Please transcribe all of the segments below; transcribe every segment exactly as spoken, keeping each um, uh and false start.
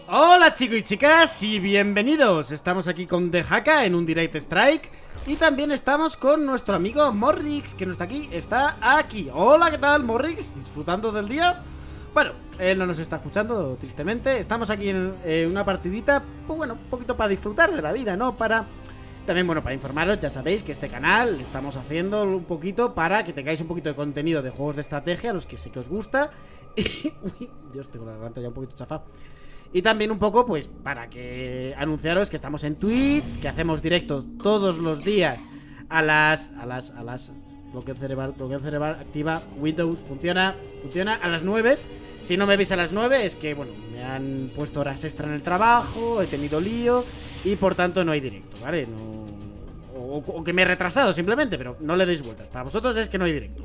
Hola chicos y chicas y bienvenidos. Estamos aquí con The Haka en un Direct Strike. Y también estamos con nuestro amigo Morrix, que no está aquí, está aquí. Hola, ¿qué tal, Morrix? ¿Disfrutando del día? Bueno, él no nos está escuchando, tristemente. Estamos aquí en eh, una partidita, pues bueno, un poquito para disfrutar de la vida, ¿no? Para... También, bueno, para informaros, ya sabéis que este canal estamos haciendo un poquito para que tengáis un poquito de contenido de juegos de estrategia, a los que sé que os gusta. Y... Uy, Dios, tengo la garganta ya un poquito chafada. Y también un poco, pues, para que anunciaros que estamos en Twitch, que hacemos directos todos los días a las... A las... A las... Bloqueo cerebral, bloqueo cerebral, activa, Windows, funciona, funciona a las nueve. Si no me veis a las nueve es que, bueno, me han puesto horas extra en el trabajo, he tenido lío y por tanto no hay directo, ¿vale? No... O, o que me he retrasado simplemente, pero no le deis vueltas. Para vosotros es que no hay directo.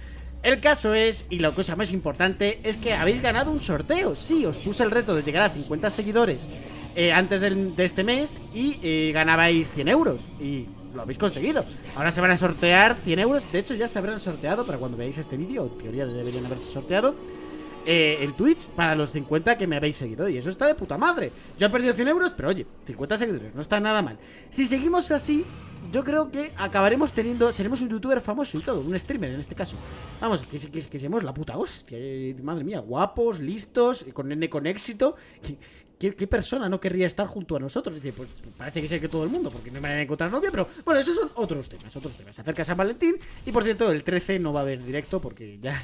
El caso es, y la cosa más importante, es que habéis ganado un sorteo. Sí, os puse el reto de llegar a cincuenta seguidores eh, antes del, de este mes y eh, ganabais cien euros. Y lo habéis conseguido. Ahora se van a sortear cien euros. De hecho, ya se habrán sorteado para cuando veáis este vídeo. En teoría deberían haberse sorteado eh, en Twitch para los cincuenta que me habéis seguido. Y eso está de puta madre. Yo he perdido cien euros, pero oye, cincuenta seguidores, no está nada mal. Si seguimos así, yo creo que acabaremos teniendo... Seremos un youtuber famoso y todo, un streamer en este caso. Vamos, que, que, que seamos la puta hostia. Madre mía, guapos, listos, con N con éxito. ¿Qué, qué, qué persona no querría estar junto a nosotros? Dice, pues parece que sé que todo el mundo, porque no me van a encontrar novia. Pero bueno, esos son otros temas, otros temas. Se acerca San Valentín y por cierto, el trece no va a haber directo porque ya...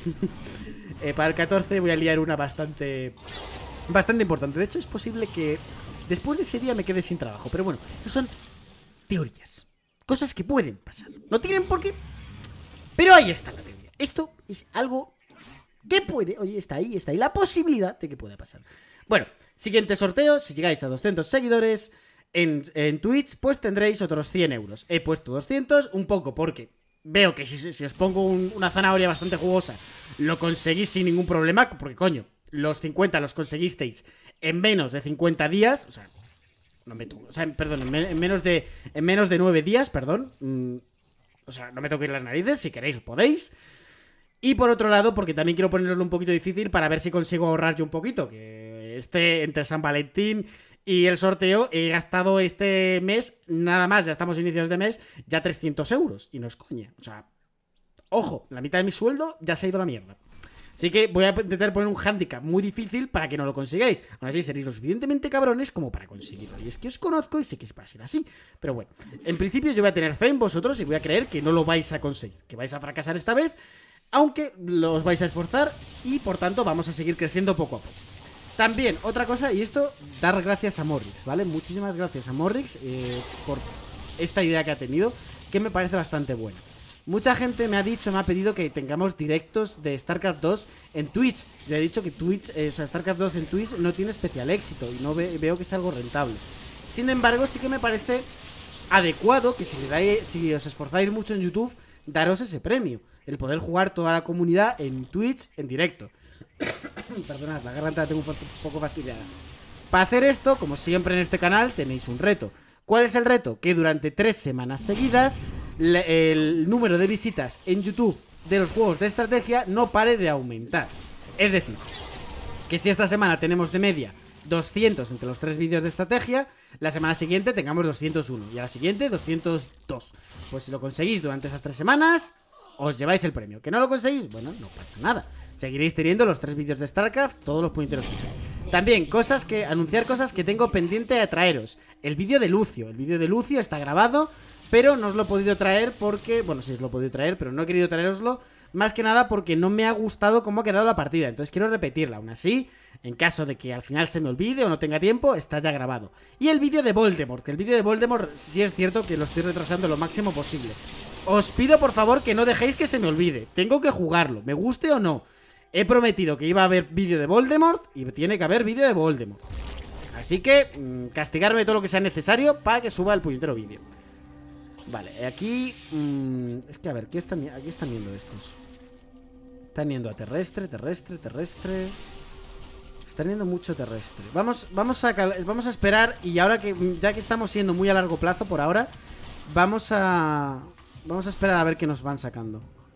eh, para el catorce voy a liar una bastante... Bastante importante. De hecho, es posible que después de ese día me quede sin trabajo. Pero bueno, eso son teorías. Cosas que pueden pasar. No tienen por qué, pero ahí está la teoría. Esto es algo que puede... Oye, está ahí, está ahí la posibilidad de que pueda pasar. Bueno, siguiente sorteo. Si llegáis a doscientos seguidores en, en Twitch, pues tendréis otros cien euros. He puesto doscientos, un poco porque veo que si, si os pongo un, una zanahoria bastante jugosa, lo conseguís sin ningún problema. Porque coño, los cincuenta los conseguisteis en menos de cincuenta días. O sea... No me toco, o sea, perdón, en, me, en menos de en menos de nueve días, perdón. Mm, o sea, no me toquéis las narices, si queréis podéis. Y por otro lado, porque también quiero ponerlo un poquito difícil para ver si consigo ahorrar yo un poquito. Que este, entre San Valentín y el sorteo, he gastado este mes, nada más, ya estamos a inicios de mes, ya trescientos euros. Y no es coña, o sea, ojo, la mitad de mi sueldo ya se ha ido a la mierda. Así que voy a intentar poner un handicap muy difícil para que no lo consigáis. Aún así seréis lo suficientemente cabrones como para conseguirlo. Y es que os conozco y sé que va a ser así. Pero bueno, en principio yo voy a tener fe en vosotros y voy a creer que no lo vais a conseguir. Que vais a fracasar esta vez, aunque os vais a esforzar y por tanto vamos a seguir creciendo poco a poco. También, otra cosa, y esto, dar gracias a Morrix, ¿vale? Muchísimas gracias a Morrix eh, por esta idea que ha tenido, que me parece bastante buena. Mucha gente me ha dicho, me ha pedido que tengamos directos de StarCraft dos en Twitch. Yo he dicho que Twitch, eh, o sea, StarCraft dos en Twitch no tiene especial éxito y no ve, veo que es algo rentable. Sin embargo, sí que me parece adecuado que si, le dais, si os esforzáis mucho en YouTube, daros ese premio. El poder jugar toda la comunidad en Twitch en directo. Perdonad, la garganta la tengo un poco fastidiada. Para hacer esto, como siempre en este canal, tenéis un reto. ¿Cuál es el reto? Que durante tres semanas seguidas el número de visitas en YouTube de los juegos de estrategia no pare de aumentar. Es decir, que si esta semana tenemos de media doscientos entre los tres vídeos de estrategia, la semana siguiente tengamos doscientos uno y a la siguiente doscientos dos. Pues si lo conseguís durante esas tres semanas, os lleváis el premio. ¿Que no lo conseguís? Bueno, no pasa nada. Seguiréis teniendo los tres vídeos de StarCraft, todos los puñeteros vídeos. También, cosas que... Anunciar cosas que tengo pendiente de traeros. El vídeo de Lucio. El vídeo de Lucio está grabado, pero no os lo he podido traer porque... Bueno, sí os lo he podido traer, pero no he querido traeroslo. Más que nada porque no me ha gustado cómo ha quedado la partida. Entonces quiero repetirla. Aún así, en caso de que al final se me olvide o no tenga tiempo, está ya grabado. Y el vídeo de Voldemort. Que el vídeo de Voldemort sí es cierto que lo estoy retrasando lo máximo posible. Os pido por favor que no dejéis que se me olvide. Tengo que jugarlo, me guste o no. He prometido que iba a haber vídeo de Voldemort y tiene que haber vídeo de Voldemort. Así que mmm, castigarme todo lo que sea necesario para que suba el puñetero vídeo. Vale, aquí... Mmm, es que a ver, ¿qué están, aquí están viendo estos? Están yendo a terrestre, terrestre, terrestre... Están yendo mucho terrestre. Vamos, vamos, a, vamos a esperar. Y ahora que, ya que estamos siendo muy a largo plazo por ahora, vamos a... Vamos a esperar a ver qué nos van sacando.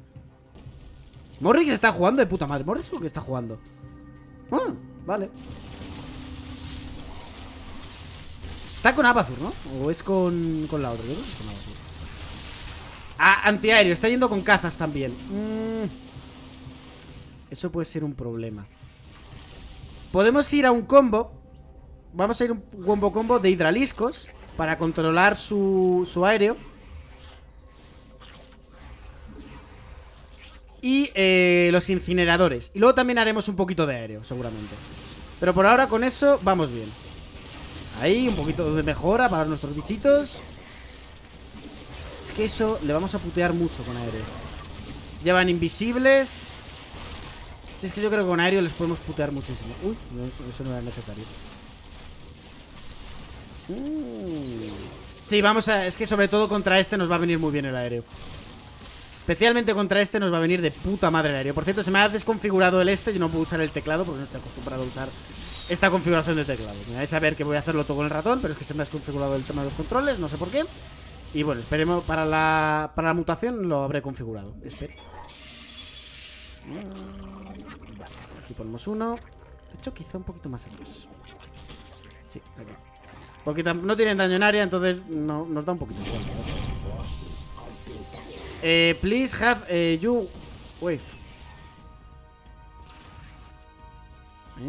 Morrix está jugando de puta madre. Morrix es lo que está jugando. Ah, vale. Está con Abathur, ¿no? O es con, con la otra. Yo creo que es con Abathur. Ah, antiaéreo. Está yendo con cazas también. Mm. Eso puede ser un problema. Podemos ir a un combo. Vamos a ir a un combo combo de hidraliscos para controlar su, su aéreo. Y eh, los incineradores. Y luego también haremos un poquito de aéreo, seguramente. Pero por ahora con eso vamos bien. Ahí, un poquito de mejora para nuestros bichitos. Es que eso le vamos a putear mucho con aéreo. Llevan invisibles. Si es que yo creo que con aéreo les podemos putear muchísimo. Uy, no, eso no era necesario. uh. Sí, vamos a... Es que sobre todo contra este nos va a venir muy bien el aéreo. Especialmente contra este nos va a venir de puta madre el aéreo. Por cierto, se me ha desconfigurado el este. Yo no puedo usar el teclado porque no estoy acostumbrado a usar esta configuración de teclado. Me vais a ver que voy a hacerlo todo con el ratón, pero es que se me ha desconfigurado el tema de los controles, no sé por qué. Y bueno, esperemos, para la, para la mutación lo habré configurado. Espero. Vale, aquí ponemos uno. De hecho, quizá un poquito más atrás. Sí, aquí. Porque no tienen daño en área, entonces no, nos da un poquito de cuenta. Eh, please have eh, you wave. ¿Eh?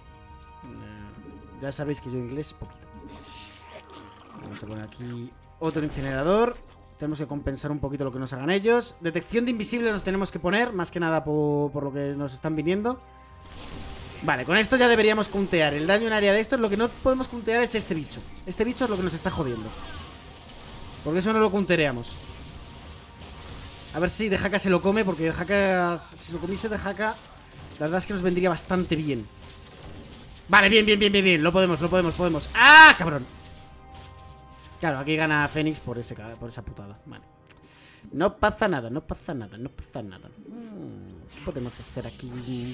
Ya sabéis que yo inglés poquito. Vamos a poner aquí otro incinerador. Tenemos que compensar un poquito lo que nos hagan ellos. Detección de invisible nos tenemos que poner, más que nada por, por lo que nos están viniendo. Vale, con esto ya deberíamos countear el daño en área de estos. Lo que no podemos countear es este bicho. Este bicho es lo que nos está jodiendo, porque eso no lo countereamos. A ver si de Haka se lo come, porque de Haka, si lo comiese de Haka, la verdad es que nos vendría bastante bien. Vale, bien, bien, bien, bien, bien. Lo podemos, lo podemos, podemos. ¡Ah, cabrón! Claro, aquí gana Fénix por, ese, por esa putada. Vale. No pasa nada, no pasa nada, no pasa nada. ¿Qué podemos hacer aquí?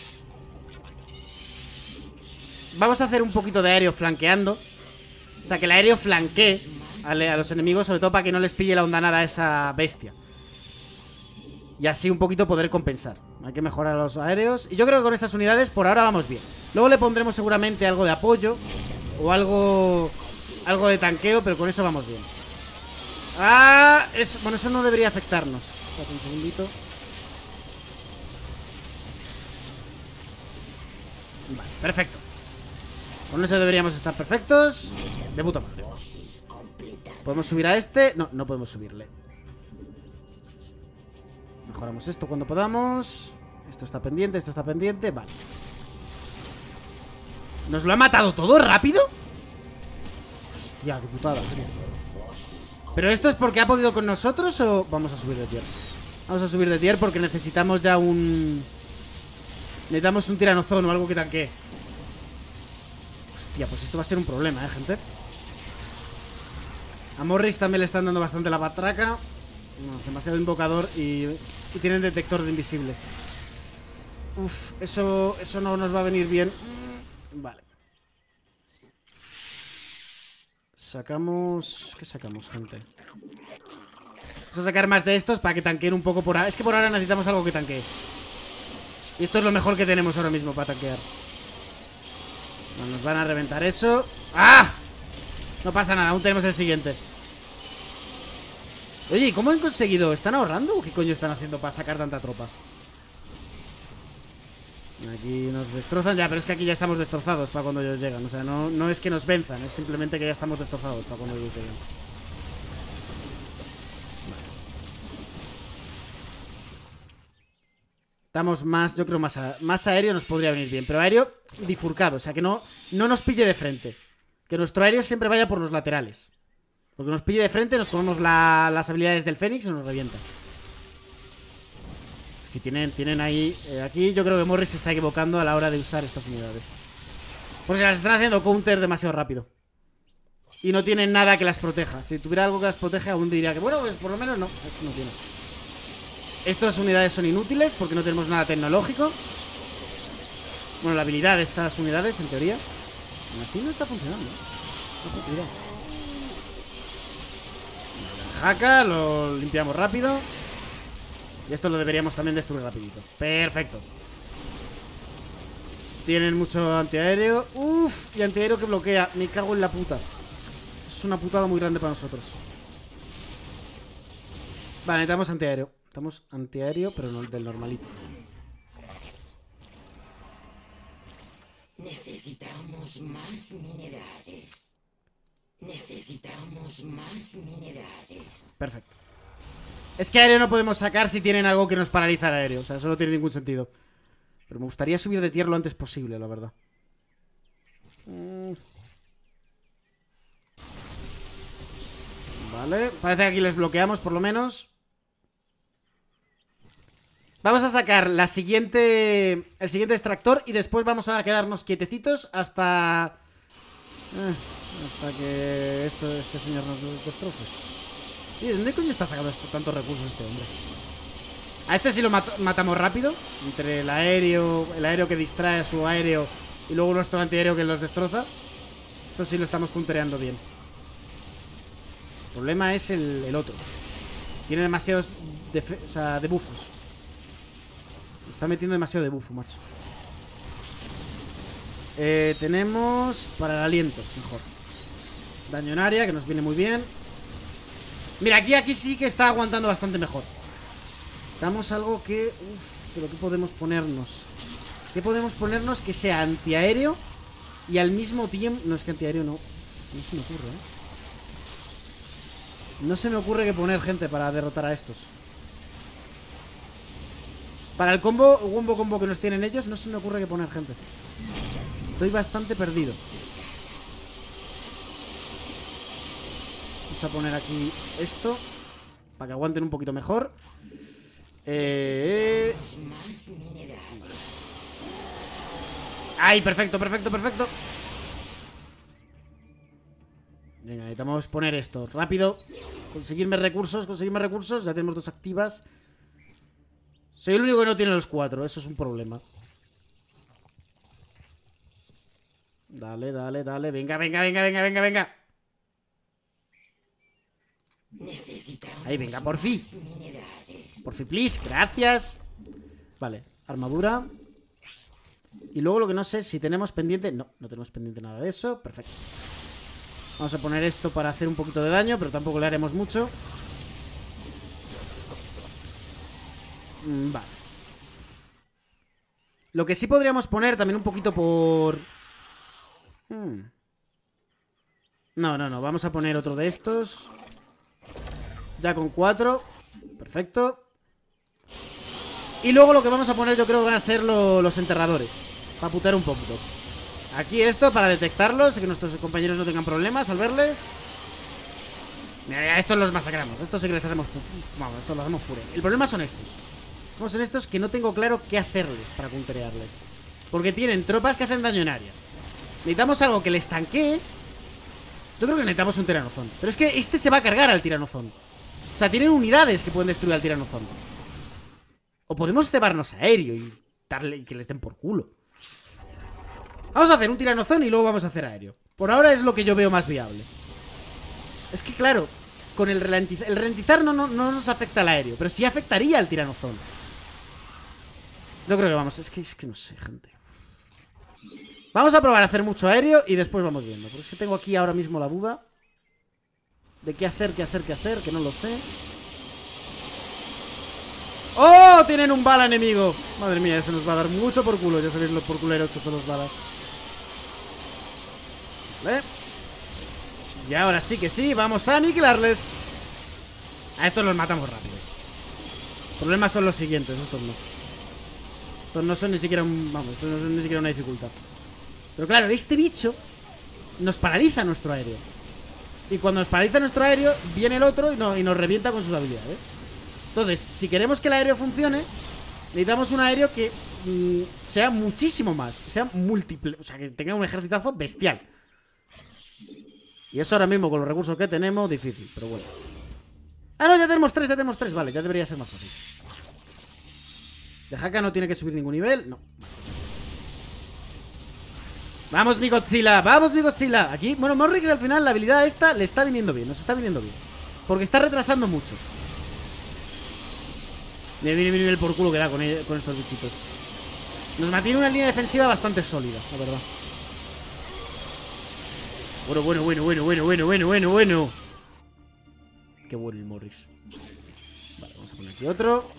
Vamos a hacer un poquito de aéreo flanqueando. O sea, que el aéreo flanquee a, a los enemigos, sobre todo para que no les pille la ondanada a esa bestia. Y así un poquito poder compensar. Hay que mejorar los aéreos. Y yo creo que con estas unidades por ahora vamos bien. Luego le pondremos seguramente algo de apoyo o algo algo de tanqueo, pero con eso vamos bien. Ah, es, bueno, eso no debería afectarnos. Espérate un segundito. Vale, perfecto. Con eso deberíamos estar perfectos. De puta madre. ¿Podemos subir a este? No, no podemos subirle. Mejoramos esto cuando podamos. Esto está pendiente, esto está pendiente. Vale. ¿Nos lo ha matado todo rápido? Hostia, qué putada. ¿Pero esto es porque ha podido con nosotros o...? Vamos a subir de tier. Vamos a subir de tier porque necesitamos ya un... Necesitamos un tiranozón o algo que tanquee. Hostia, pues esto va a ser un problema, eh, gente. A Morris también le están dando bastante la patraca. No, demasiado invocador y, y tienen detector de invisibles. Uf, eso, eso no nos va a venir bien. Vale. Sacamos... ¿Qué sacamos, gente? Vamos a sacar más de estos para que tanqueen un poco por ahora. Es que por ahora necesitamos algo que tanquee. Y esto es lo mejor que tenemos ahora mismo para tanquear. No, nos van a reventar eso. ¡Ah! No pasa nada, aún tenemos el siguiente. Oye, ¿y cómo han conseguido? ¿Están ahorrando o qué coño están haciendo para sacar tanta tropa? Aquí nos destrozan ya, pero es que aquí ya estamos destrozados para cuando ellos llegan. O sea, no, no es que nos venzan, es simplemente que ya estamos destrozados para cuando ellos llegan. Vale. Estamos más, yo creo más, a, más aéreo nos podría venir bien. Pero aéreo bifurcado, o sea, que no, no nos pille de frente. Que nuestro aéreo siempre vaya por los laterales. Porque nos pille de frente, nos comemos la, las habilidades del Fénix y nos revienta. Es que tienen, tienen ahí... Eh, aquí yo creo que Morris se está equivocando a la hora de usar estas unidades. Porque las están haciendo counter demasiado rápido. Y no tienen nada que las proteja. Si tuviera algo que las proteja, aún diría que... Bueno, pues por lo menos no. Es que no tiene. Estas unidades son inútiles porque no tenemos nada tecnológico. Bueno, la habilidad de estas unidades, en teoría. Aún así no está funcionando. Ojo, cuidado. Haka, lo limpiamos rápido. Y esto lo deberíamos también destruir rapidito. Perfecto. Tienen mucho antiaéreo. Uf, y antiaéreo que bloquea. Me cago en la puta. es una putada muy grande para nosotros. Vale, necesitamos antiaéreo. Necesitamos antiaéreo, pero no del normalito. Necesitamos más minerales. Necesitamos más minerales. Perfecto. Es que aéreo no podemos sacar si tienen algo que nos paraliza el aéreo. O sea, eso no tiene ningún sentido. Pero me gustaría subir de tier lo antes posible, la verdad. Mm. Vale, parece que aquí les bloqueamos por lo menos. Vamos a sacar la siguiente, el siguiente extractor y después vamos a quedarnos quietecitos hasta... Eh, hasta que esto, este señor nos destroce. ¿Y de dónde coño está sacando esto, tantos recursos este hombre? A este sí lo mat matamos rápido. Entre el aéreo, el aéreo que distrae a su aéreo y luego nuestro antiaéreo que los destroza. Esto sí lo estamos puntereando bien. El problema es el, el otro. Tiene demasiados o sea, debuffos. Está metiendo demasiado debuffo, macho. Eh, tenemos para el aliento, mejor. Daño en área, que nos viene muy bien. Mira, aquí, aquí sí que está aguantando bastante mejor. Damos algo que... Uf, pero ¿qué podemos ponernos? ¿Qué podemos ponernos que sea antiaéreo y al mismo tiempo... No, es que antiaéreo no... No se me ocurre, ¿eh? No se me ocurre que poner gente para derrotar a estos. Para el combo, combo combo que nos tienen ellos, no se me ocurre que poner gente. Estoy bastante perdido. Vamos a poner aquí esto para que aguanten un poquito mejor. Eh... ¡Ay, perfecto, perfecto, perfecto! Venga, necesitamos poner esto rápido. Conseguirme recursos, conseguirme recursos. Ya tenemos dos activas. Soy el único que no tiene los cuatro, eso es un problema. Dale, dale, dale. Venga, venga, venga, venga, venga, venga. Ahí, venga, por fin. Por fin, please, gracias. Vale, armadura. Y luego lo que no sé si tenemos pendiente. No, no tenemos pendiente nada de eso. Perfecto. Vamos a poner esto para hacer un poquito de daño, pero tampoco le haremos mucho. Vale. Lo que sí podríamos poner también un poquito por... Hmm. No, no, no. Vamos a poner otro de estos. Ya con cuatro. Perfecto. Y luego lo que vamos a poner yo creo que van a ser lo, los enterradores. Para putear un poquito. Aquí esto para detectarlos y que nuestros compañeros no tengan problemas al verles. Mira, ya estos los masacramos. Estos sí que les hacemos... Vamos, estos los hacemos puré. El problema son estos. Son estos que no tengo claro qué hacerles para punterearles. Porque tienen tropas que hacen daño en área. Necesitamos algo que les tanquee. Yo creo que necesitamos un tiranozón. Pero es que este se va a cargar al tiranozón. O sea, tienen unidades que pueden destruir al tiranozón. O podemos cebarnos aéreo y darle y que les den por culo. Vamos a hacer un tiranozón y luego vamos a hacer aéreo. Por ahora es lo que yo veo más viable. Es que claro, con el ralentizar, el ralentizar no, no, no nos afecta al aéreo, pero sí afectaría al tiranozón. Yo creo que vamos, es que, es que no sé, gente. Vamos a probar a hacer mucho aéreo y después vamos viendo. Porque es que tengo aquí ahora mismo la duda de qué hacer, qué hacer, qué hacer, que no lo sé. ¡Oh! Tienen un bala enemigo. Madre mía, eso nos va a dar mucho por culo. Ya sabéis lo por culeros que son los balas. ¿Vale? Y ahora sí que sí, vamos a aniquilarles. A estos los matamos rápido. Los problemas son los siguientes, estos no. Estos no son ni siquiera un... Vamos, estos no son ni siquiera una dificultad. Pero claro, este bicho nos paraliza nuestro aéreo. Y cuando nos paraliza nuestro aéreo, viene el otro y, no, y nos revienta con sus habilidades. Entonces, si queremos que el aéreo funcione, necesitamos un aéreo que mmm, sea muchísimo más. Sea múltiple, o sea, que tenga un ejercitazo bestial. Y eso ahora mismo, con los recursos que tenemos, difícil, pero bueno. Ah, no, ya tenemos tres, ya tenemos tres. Vale, ya debería ser más fácil. De Haka no tiene que subir ningún nivel. No. Vamos, mi Godzilla, vamos, mi Godzilla. Aquí, bueno, Morrix al final la habilidad esta le está viniendo bien, nos está viniendo bien. Porque está retrasando mucho. Mira, mira, mira el por culo que da con, con estos bichitos. Nos mantiene una línea defensiva bastante sólida, la verdad. Bueno, bueno, bueno, bueno, bueno, bueno, bueno, bueno, bueno. Qué bueno el Morris. Vale, vamos a poner aquí otro.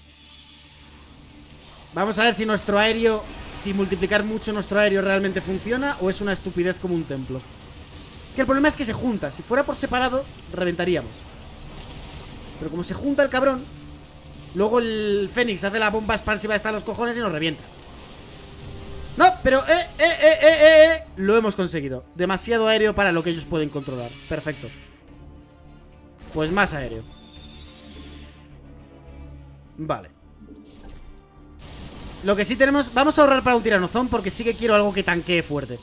Vamos a ver si nuestro aéreo, si multiplicar mucho nuestro aéreo realmente funciona o es una estupidez como un templo. Es que el problema es que se junta. Si fuera por separado, reventaríamos. Pero como se junta el cabrón, luego el Fénix hace la bomba expansiva hasta los cojones y nos revienta. No, pero eh, eh, eh, eh, eh, lo hemos conseguido. Demasiado aéreo para lo que ellos pueden controlar. Perfecto. Pues más aéreo. Vale. Lo que sí tenemos... Vamos a ahorrar para un tiranozón porque sí que quiero algo que tanquee fuerte.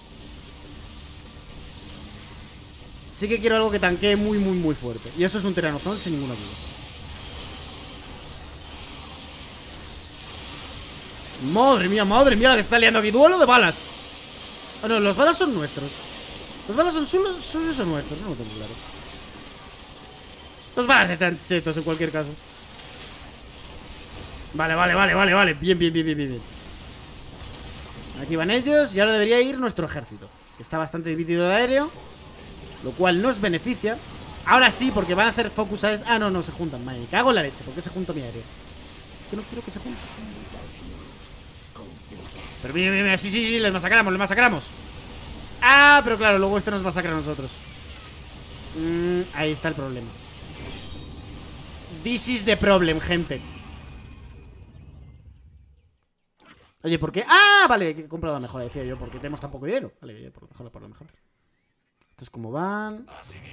Sí que quiero algo que tanquee muy, muy, muy fuerte. Y eso es un tiranozón sin ninguna duda. Madre mía, madre mía, la que está liando aquí. Duelo de balas. Ah, no, los balas son nuestros. Los balas son suyos, suyos o nuestros. No lo tengo claro. Los balas están chetos en cualquier caso. Vale, vale, vale, vale, vale. Bien, bien, bien, bien, bien. Aquí van ellos y ahora debería ir nuestro ejército, que está bastante dividido de aéreo, lo cual nos beneficia. Ahora sí, porque van a hacer focus a... Este. Ah, no, no, se juntan, madre. Me cago en la leche. ¿Por qué se junta mi aéreo? Es que no quiero que se junten. Pero mira, mira, mira, sí, sí, sí, les masacramos, les masacramos. Ah, pero claro, luego este nos masacra a nosotros. mm, Ahí está el problema. This is the problem, gente. Oye, ¿por qué? ¡Ah! Vale, he comprado la mejora, decía yo, porque tenemos tan poco dinero. Vale, por lo mejor, por lo mejor. Esto es como van.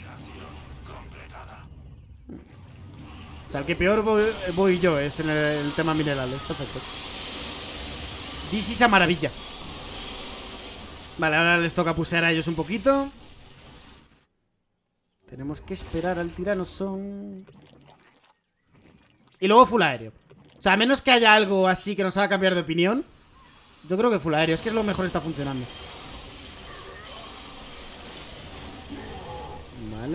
O sea, el que peor voy, voy yo es en el, el tema minerales. Perfecto. This is a maravilla. Vale, ahora les toca pusear a ellos un poquito. Tenemos que esperar al tiranosón. Y luego full aéreo. O sea, a menos que haya algo así que nos haga cambiar de opinión, yo creo que full aéreo. Es que es lo mejor, está funcionando. Vale.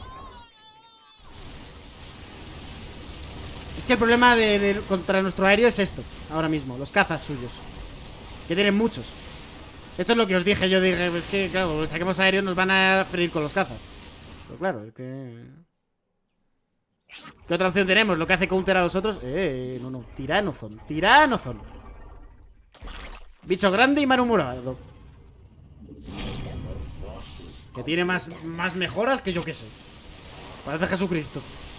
Es que el problema de, de, contra nuestro aéreo es esto. Ahora mismo, los cazas suyos, que tienen muchos. Esto es lo que os dije. Yo dije, es que claro, saquemos aéreo, nos van a freír con los cazas. Pero claro, es que... ¿Qué otra opción tenemos? Lo que hace counter a los otros. Eh, no, no, tiranozón. Tiranozón. Bicho grande y malhumorado, que tiene más, más mejoras que yo que sé. Parece Jesucristo.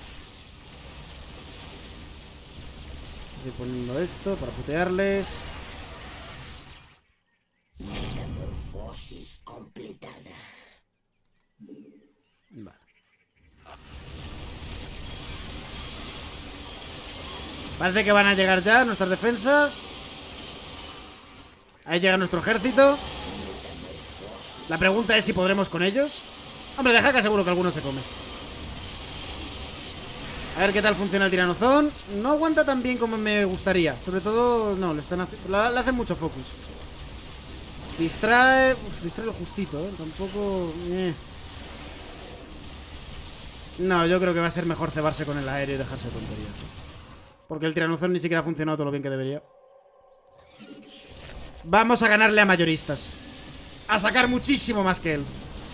Estoy poniendo esto para putearles. Metamorfosis completada. Vale. Parece que van a llegar ya nuestras defensas. Ahí llega nuestro ejército. La pregunta es si podremos con ellos. Hombre, deja que seguro que alguno se come. A ver qué tal funciona el tiranozón. No aguanta tan bien como me gustaría. Sobre todo, no, le están haciendo... Le hacen mucho focus. Distrae... Uf, distrae lo justito, ¿eh? Tampoco... Eh. No, yo creo que va a ser mejor cebarse con el aéreo y dejarse de tonterías. Porque el tiranozón ni siquiera ha funcionado todo lo bien que debería. Vamos a ganarle a mayoristas. A sacar muchísimo más que él.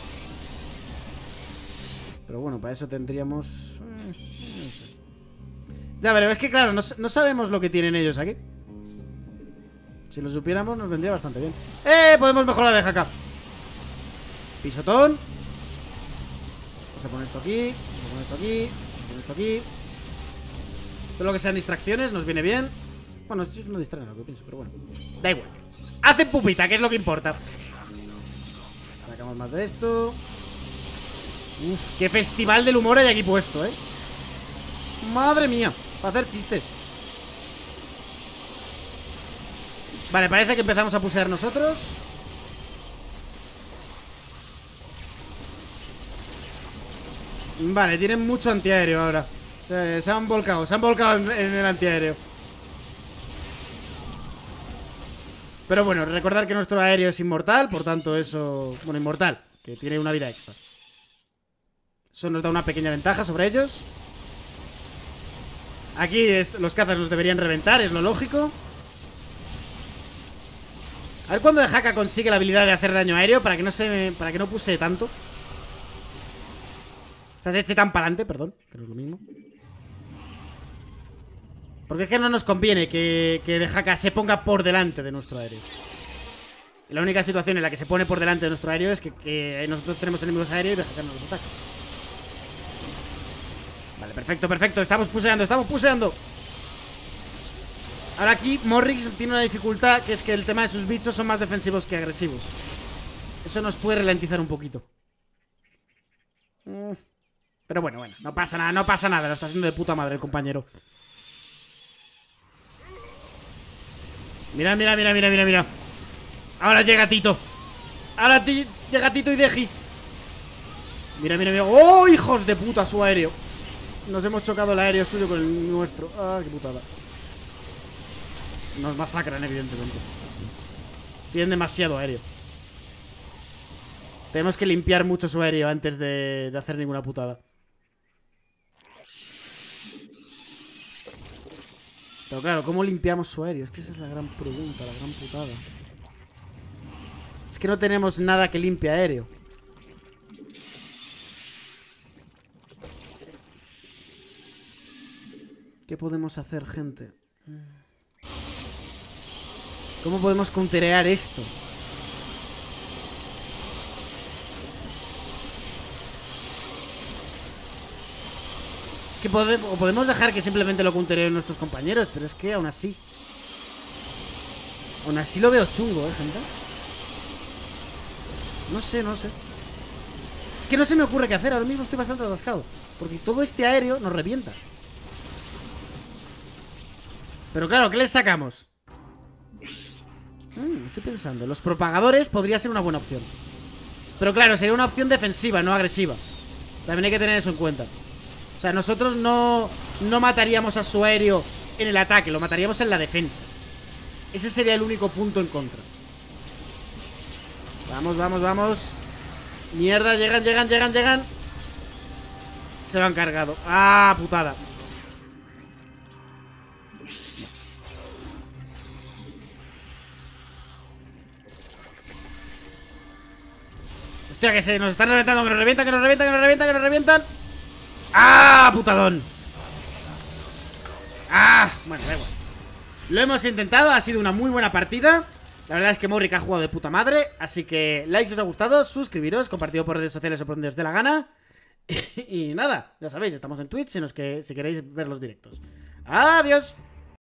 Pero bueno, para eso tendríamos... Eh, no sé. Ya, pero es que claro, no, no sabemos lo que tienen ellos aquí. Si lo supiéramos nos vendría bastante bien. ¡Eh! Podemos mejorar de J K. Pisotón. Vamos a poner esto aquí. Vamos a poner esto aquí. Vamos a poner esto aquí. Todo lo que sean distracciones nos viene bien. Bueno, estos no distraen lo que pienso, pero bueno. Da igual. Hacen pupita, que es lo que importa. Sacamos más de esto. Uf, qué festival del humor hay aquí puesto, ¿eh? Madre mía, para hacer chistes. Vale, parece que empezamos a pusear nosotros. Vale, tienen mucho antiaéreo ahora. Se, se han volcado, se han volcado en, en el antiaéreo. Pero bueno, recordar que nuestro aéreo es inmortal. Por tanto eso... Bueno, inmortal, que tiene una vida extra. Eso nos da una pequeña ventaja sobre ellos. Aquí los cazas los deberían reventar, es lo lógico. A ver cuándo de J K consigue la habilidad de hacer daño aéreo para que no se para que no pusee tanto. O sea, se eche tan para adelante, perdón, pero es lo mismo. Porque es que no nos conviene que, que Dehaka se ponga por delante de nuestro aéreo. La única situación en la que se pone por delante de nuestro aéreo es que, que nosotros tenemos enemigos aéreos y Dehaka no los ataca. Vale, perfecto, perfecto. Estamos puseando, estamos puseando. Ahora aquí Morrix tiene una dificultad, que es que el tema de sus bichos son más defensivos que agresivos. Eso nos puede ralentizar un poquito. Pero bueno, bueno, no pasa nada, no pasa nada. Lo está haciendo de puta madre el compañero. Mira, mira, mira, mira, mira, mira. Ahora llega Tito. Ahora llega Tito y Deji. Mira, mira, mira. ¡Oh, hijos de puta! Su aéreo. Nos hemos chocado el aéreo suyo con el nuestro. ¡Ah, qué putada! Nos masacran, evidentemente. Tienen demasiado aéreo. Tenemos que limpiar mucho su aéreo antes de, de hacer ninguna putada. Pero claro, ¿cómo limpiamos su aéreo? Es que esa es la gran pregunta, la gran putada. Es que no tenemos nada que limpie aéreo. ¿Qué podemos hacer, gente? ¿Cómo podemos counterear esto? Es que podemos, podemos dejar que simplemente lo countereen nuestros compañeros, pero es que aún así... Aún así lo veo chungo, ¿eh, gente? No sé, no sé. Es que no se me ocurre qué hacer, ahora mismo estoy bastante atascado. Porque todo este aéreo nos revienta. Pero claro, ¿qué les sacamos? Mm, estoy pensando, los propagadores podría ser una buena opción. Pero claro, sería una opción defensiva, no agresiva. También hay que tener eso en cuenta. O sea, nosotros no, no mataríamos a su aéreo en el ataque, lo mataríamos en la defensa. Ese sería el único punto en contra. Vamos, vamos, vamos. Mierda, llegan, llegan, llegan, llegan. Se lo han cargado. Ah, putada. Hostia, que se nos están reventando, que nos revientan, que nos revientan, que nos revientan, que nos revientan. ¡Ah, putadón! ¡Ah! Bueno, da igual. Lo hemos intentado, ha sido una muy buena partida. La verdad es que Morrick ha jugado de puta madre. Así que like si os ha gustado, suscribiros, compartido por redes sociales o por donde os dé la gana. Y nada, ya sabéis, estamos en Twitch si, nos que, si queréis ver los directos. ¡Adiós!